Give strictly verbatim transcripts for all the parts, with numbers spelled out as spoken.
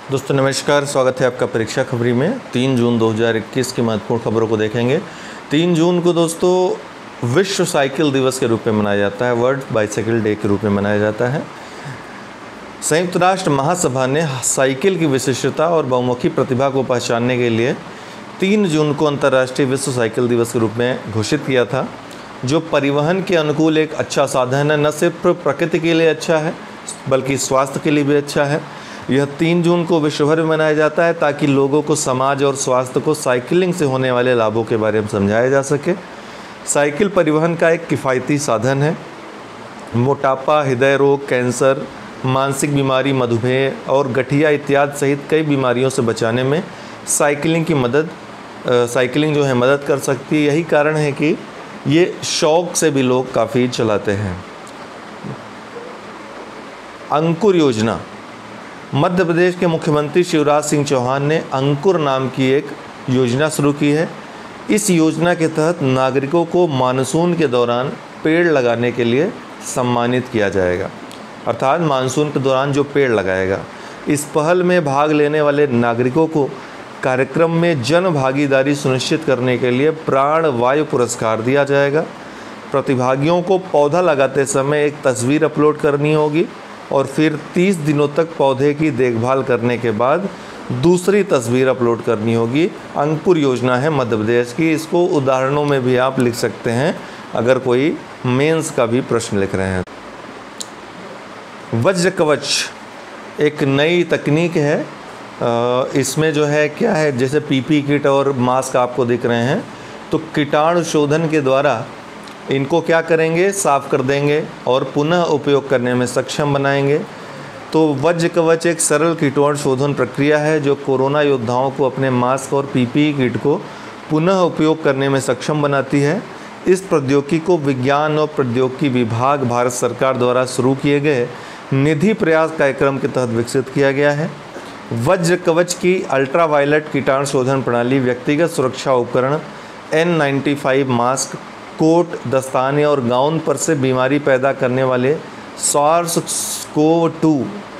दोस्तों नमस्कार, स्वागत है आपका परीक्षा खबरी में। तीन जून दो हज़ार इक्कीस की महत्वपूर्ण खबरों को देखेंगे। तीन जून को दोस्तों विश्व साइकिल दिवस के रूप में मनाया जाता है, वर्ल्ड बाइसाइकिल डे के रूप में मनाया जाता है। संयुक्त राष्ट्र महासभा ने साइकिल की विशिष्टता और बहुमुखी प्रतिभा को पहचानने के लिए तीन जून को अंतर्राष्ट्रीय विश्व साइकिल दिवस के रूप में घोषित किया था, जो परिवहन के अनुकूल एक अच्छा साधन है। न सिर्फ प्रकृति के लिए अच्छा है बल्कि स्वास्थ्य के लिए भी अच्छा है। यह तीन जून को विश्व भर में मनाया जाता है ताकि लोगों को समाज और स्वास्थ्य को साइकिलिंग से होने वाले लाभों के बारे में समझाया जा सके। साइकिल परिवहन का एक किफ़ायती साधन है। मोटापा, हृदय रोग, कैंसर, मानसिक बीमारी, मधुमेह और गठिया इत्यादि सहित कई बीमारियों से बचाने में साइकिलिंग की मदद साइकिलिंग जो है मदद कर सकती है। यही कारण है कि ये शौक से भी लोग काफ़ी चलाते हैं। अंकुर योजना। मध्य प्रदेश के मुख्यमंत्री शिवराज सिंह चौहान ने अंकुर नाम की एक योजना शुरू की है। इस योजना के तहत नागरिकों को मानसून के दौरान पेड़ लगाने के लिए सम्मानित किया जाएगा, अर्थात मानसून के दौरान जो पेड़ लगाएगा। इस पहल में भाग लेने वाले नागरिकों को कार्यक्रम में जन भागीदारी सुनिश्चित करने के लिए प्राण वायु पुरस्कार दिया जाएगा। प्रतिभागियों को पौधा लगाते समय एक तस्वीर अपलोड करनी होगी और फिर तीस दिनों तक पौधे की देखभाल करने के बाद दूसरी तस्वीर अपलोड करनी होगी। अंकुर योजना है मध्य प्रदेश की। इसको उदाहरणों में भी आप लिख सकते हैं अगर कोई मेंस का भी प्रश्न लिख रहे हैं। वज्र कवच एक नई तकनीक है। इसमें जो है क्या है, जैसे पीपी किट और मास्क आपको दिख रहे हैं, तो कीटाणु शोधन के द्वारा इनको क्या करेंगे, साफ़ कर देंगे और पुनः उपयोग करने में सक्षम बनाएंगे। तो वज्र कवच एक सरल कीटाणु शोधन प्रक्रिया है जो कोरोना योद्धाओं को अपने मास्क और पीपीई किट को पुनः उपयोग करने में सक्षम बनाती है। इस प्रौद्योगिकी को विज्ञान और प्रौद्योगिकी विभाग, भारत सरकार द्वारा शुरू किए गए निधि प्रयास कार्यक्रम के तहत विकसित किया गया है। वज्र कवच की अल्ट्रावायलेट कीटाणु शोधन प्रणाली व्यक्तिगत सुरक्षा उपकरण, N ninety five mask, coat, दस्ताने और गाउन पर से बीमारी पैदा करने वाले सार्स कोव टू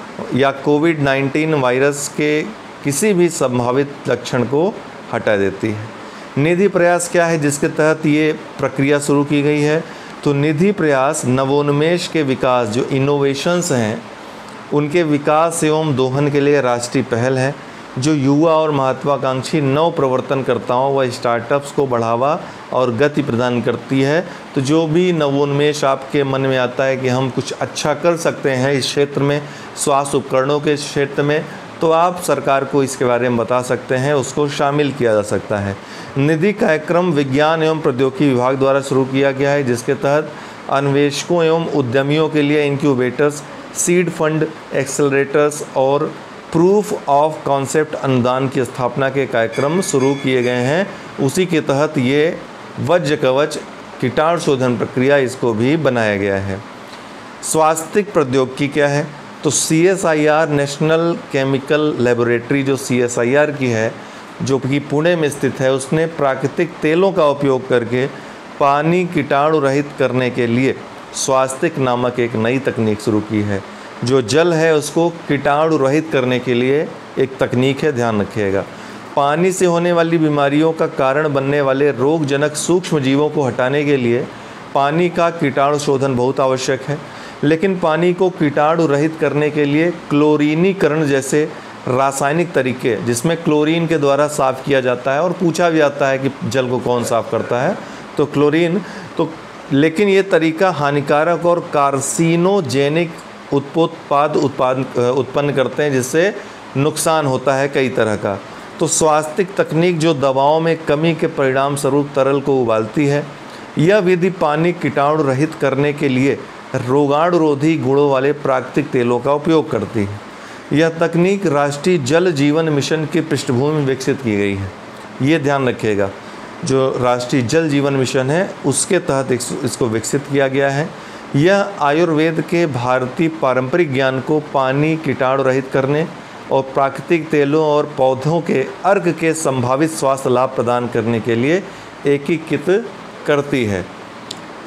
या कोविड नाइन्टीन वायरस के किसी भी संभावित लक्षण को हटा देती है। निधि प्रयास क्या है जिसके तहत ये प्रक्रिया शुरू की गई है? तो निधि प्रयास नवोन्मेष के विकास, जो इनोवेशंस हैं, उनके विकास एवं दोहन के लिए राष्ट्रीय पहल है जो युवा और महत्वाकांक्षी नव प्रवर्तनकर्ताओं व स्टार्टअप्स को बढ़ावा और गति प्रदान करती है। तो जो भी नवोन्मेष आपके मन में आता है कि हम कुछ अच्छा कर सकते हैं इस क्षेत्र में, स्वास्थ्य उपकरणों के क्षेत्र में, तो आप सरकार को इसके बारे में बता सकते हैं, उसको शामिल किया जा सकता है। निधि कार्यक्रम विज्ञान एवं प्रौद्योगिकी विभाग द्वारा शुरू किया गया है, जिसके तहत अन्वेषकों एवं उद्यमियों के लिए इंक्यूबेटर्स, सीड फंड, एक्सेलरेटर्स और प्रूफ ऑफ कॉन्सेप्ट अनुदान की स्थापना के कार्यक्रम शुरू किए गए हैं। उसी के तहत ये वज्र कवच कीटाणु शोधन प्रक्रिया, इसको भी बनाया गया है। स्वास्थ्य प्रौद्योगिकी क्या है? तो C S I R national chemical laboratory, जो सी एस आई आर की है, जो कि पुणे में स्थित है, उसने प्राकृतिक तेलों का उपयोग करके पानी कीटाणु रहित करने के लिए स्वास्थ्य नामक एक नई तकनीक शुरू की है। जो जल है उसको कीटाणु रहित करने के लिए एक तकनीक है, ध्यान रखिएगा। पानी से होने वाली बीमारियों का कारण बनने वाले रोगजनक सूक्ष्म जीवों को हटाने के लिए पानी का कीटाणु शोधन बहुत आवश्यक है। लेकिन पानी को कीटाणु रहित करने के लिए क्लोरीनीकरण जैसे रासायनिक तरीके, जिसमें क्लोरीन के द्वारा साफ़ किया जाता है, और पूछा भी जाता है कि जल को कौन साफ़ करता है, तो क्लोरीन। तो लेकिन ये तरीका हानिकारक और कार्सिनोजेनिक उत्पोत्पाद उत्पाद उत्पन्न करते हैं, जिससे नुकसान होता है कई तरह का। तो स्वास्थ्य तकनीक जो दवाओं में कमी के परिणाम स्वरूप तरल को उबालती है, यह विधि पानी कीटाणु रहित करने के लिए रोगाणुरोधी गुणों वाले प्राकृतिक तेलों का उपयोग करती है। यह तकनीक राष्ट्रीय जल जीवन मिशन की पृष्ठभूमि में विकसित की गई है। ये ध्यान रखिएगा, जो राष्ट्रीय जल जीवन मिशन है उसके तहत इसको विकसित किया गया है। यह आयुर्वेद के भारतीय पारंपरिक ज्ञान को पानी कीटाणु रहित करने और प्राकृतिक तेलों और पौधों के अर्क के संभावित स्वास्थ्य लाभ प्रदान करने के लिए एकीकृत करती है।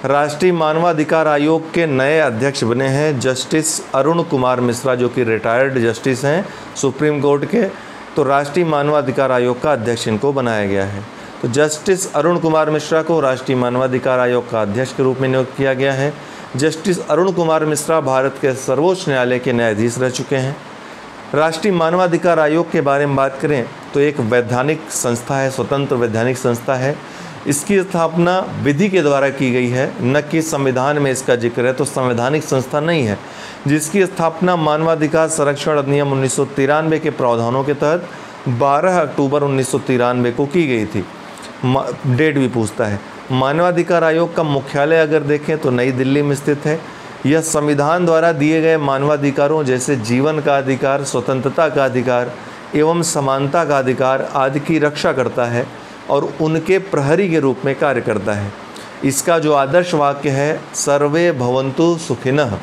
राष्ट्रीय मानवाधिकार आयोग के नए अध्यक्ष बने हैं जस्टिस अरुण कुमार मिश्रा, जो कि रिटायर्ड जस्टिस हैं सुप्रीम कोर्ट के। तो राष्ट्रीय मानवाधिकार आयोग का अध्यक्ष इनको बनाया गया है। तो जस्टिस अरुण कुमार मिश्रा को राष्ट्रीय मानवाधिकार आयोग का अध्यक्ष के रूप में नियुक्त किया गया है। जस्टिस अरुण कुमार मिश्रा भारत के सर्वोच्च न्यायालय के न्यायाधीश रह चुके हैं। राष्ट्रीय मानवाधिकार आयोग के बारे में बात करें तो एक वैधानिक संस्था है, स्वतंत्र वैधानिक संस्था है। इसकी स्थापना विधि के द्वारा की गई है, न कि संविधान में इसका जिक्र है, तो संवैधानिक संस्था नहीं है। जिसकी स्थापना मानवाधिकार संरक्षण अधिनियम उन्नीस सौ तिरानवे के प्रावधानों के तहत बारह अक्टूबर उन्नीस सौ तिरानवे को की गई थी। डेट भी पूछता है। मानवाधिकार आयोग का मुख्यालय अगर देखें तो नई दिल्ली में स्थित है। यह संविधान द्वारा दिए गए मानवाधिकारों जैसे जीवन का अधिकार, स्वतंत्रता का अधिकार एवं समानता का अधिकार आदि की रक्षा करता है और उनके प्रहरी के रूप में कार्य करता है। इसका जो आदर्श वाक्य है, सर्वे भवन्तु सुखिनः।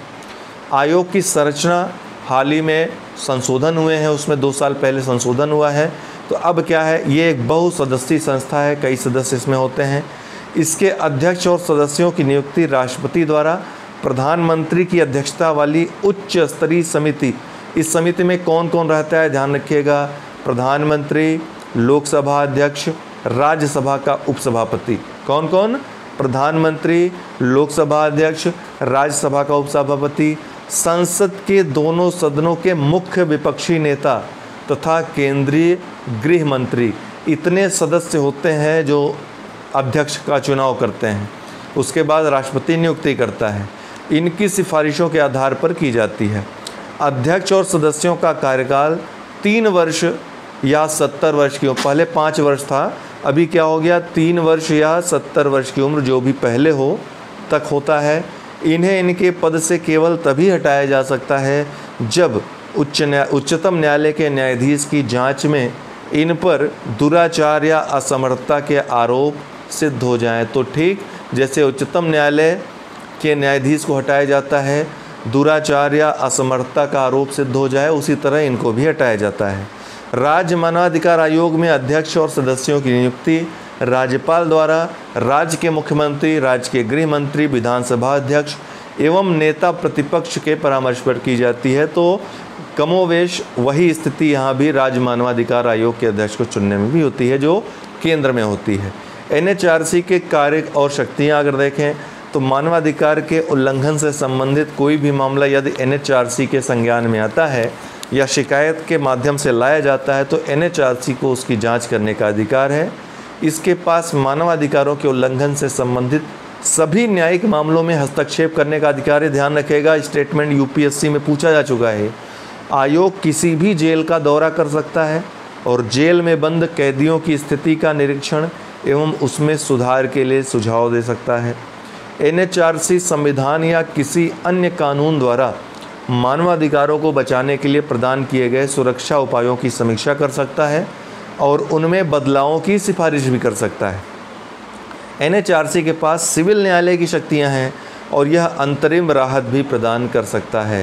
आयोग की संरचना हाल ही में संशोधन हुए हैं, उसमें दो साल पहले संशोधन हुआ है। तो अब क्या है, ये एक बहुसदस्यीय संस्था है, कई सदस्य इसमें होते हैं। इसके अध्यक्ष और सदस्यों की नियुक्ति राष्ट्रपति द्वारा प्रधानमंत्री की अध्यक्षता वाली उच्च स्तरीय समिति, इस समिति में कौन कौन रहता है ध्यान रखिएगा, प्रधानमंत्री, लोकसभा अध्यक्ष, राज्यसभा का उपसभापति। कौन कौन? प्रधानमंत्री, लोकसभा अध्यक्ष, राज्यसभा का उपसभापति, संसद के दोनों सदनों के मुख्य विपक्षी नेता तथा केंद्रीय गृह मंत्री। इतने सदस्य होते हैं जो अध्यक्ष का चुनाव करते हैं। उसके बाद राष्ट्रपति नियुक्ति करता है। इनकी सिफारिशों के आधार पर की जाती है। अध्यक्ष और सदस्यों का कार्यकाल तीन वर्ष या सत्तर वर्ष की उम्र, पहले पाँच वर्ष था, अभी क्या हो गया, तीन वर्ष या सत्तर वर्ष की उम्र जो भी पहले हो तक होता है। इन्हें इनके पद से केवल तभी हटाया जा सकता है जब उच्च न्याय उच्चतम न्यायालय के न्यायाधीश की जांच में इन पर दुराचार या असमर्थता के आरोप सिद्ध हो जाएं। तो ठीक जैसे उच्चतम न्यायालय के न्यायाधीश को हटाया जाता है, दुराचार या असमर्थता का आरोप सिद्ध हो जाए, उसी तरह इनको भी हटाया जाता है। राज्य मानवाधिकार आयोग में अध्यक्ष और सदस्यों की नियुक्ति राज्यपाल द्वारा राज्य के मुख्यमंत्री, राज्य के गृह मंत्री, विधानसभा अध्यक्ष एवं नेता प्रतिपक्ष के परामर्श पर की जाती है। तो कमोवेश वही स्थिति यहाँ भी राज्य मानवाधिकार आयोग के अध्यक्ष को चुनने में भी होती है, जो केंद्र में होती है। एन एच आर सी के कार्य और शक्तियाँ अगर देखें तो मानवाधिकार के उल्लंघन से संबंधित कोई भी मामला यदि एन एच आर सी के संज्ञान में आता है या शिकायत के माध्यम से लाया जाता है तो एन एच आर सी को उसकी जांच करने का अधिकार है। इसके पास मानवाधिकारों के उल्लंघन से संबंधित सभी न्यायिक मामलों में हस्तक्षेप करने का अधिकार है। ध्यान रखिएगा, statement U P S C में पूछा जा चुका है। आयोग किसी भी जेल का दौरा कर सकता है और जेल में बंद कैदियों की स्थिति का निरीक्षण एवं उसमें सुधार के लिए सुझाव दे सकता है। एन एच आर सी संविधान या किसी अन्य कानून द्वारा मानवाधिकारों को बचाने के लिए प्रदान किए गए सुरक्षा उपायों की समीक्षा कर सकता है और उनमें बदलावों की सिफारिश भी कर सकता है। एन एच आर सी के पास सिविल न्यायालय की शक्तियां हैं और यह अंतरिम राहत भी प्रदान कर सकता है।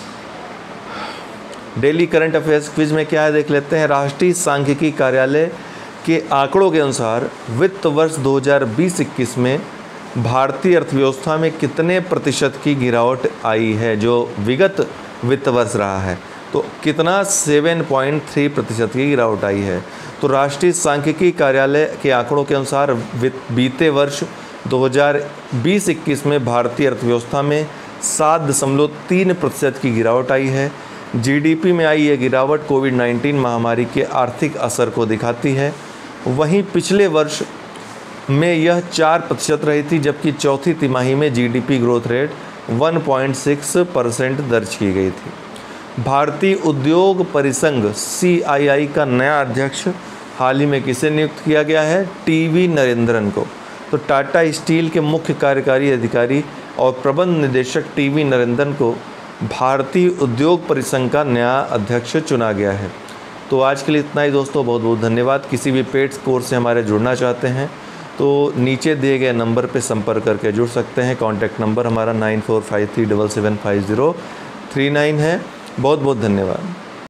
डेली करंट अफेयर्स क्विज में क्या है देख लेते हैं। राष्ट्रीय सांख्यिकी कार्यालय के आंकड़ों के अनुसार वित्त वर्ष दो हज़ार बीस इक्कीस में भारतीय अर्थव्यवस्था में कितने प्रतिशत की गिरावट आई है, जो विगत वित्त वर्ष रहा है, तो कितना सात पॉइंट तीन प्रतिशत की गिरावट आई है। तो राष्ट्रीय सांख्यिकी कार्यालय के आंकड़ों के अनुसार बीते वर्ष दो हज़ार बीस इक्कीस में भारतीय अर्थव्यवस्था में सात दशमलव तीन प्रतिशत की गिरावट आई है। जी डी पी में आई यह गिरावट कोविड नाइन्टीन महामारी के आर्थिक असर को दिखाती है। वहीं पिछले वर्ष में यह चार प्रतिशत रही थी, जबकि चौथी तिमाही में G D P growth rate एक पॉइंट छह परसेंट दर्ज की गई थी। भारतीय उद्योग परिसंघ सी आई आई का नया अध्यक्ष हाल ही में किसे नियुक्त किया गया है? टी वी नरेंद्रन को। तो टाटा स्टील के मुख्य कार्यकारी अधिकारी और प्रबंध निदेशक टी वी नरेंद्रन को भारतीय उद्योग परिसंघ का नया अध्यक्ष चुना गया है। तो आज के लिए इतना ही दोस्तों, बहुत बहुत धन्यवाद। किसी भी पेड कोर्स से हमारे जुड़ना चाहते हैं तो नीचे दिए गए नंबर पर संपर्क करके जुड़ सकते हैं। कॉन्टैक्ट नंबर हमारा nine four five three seven seven five zero three nine है। बहुत बहुत धन्यवाद।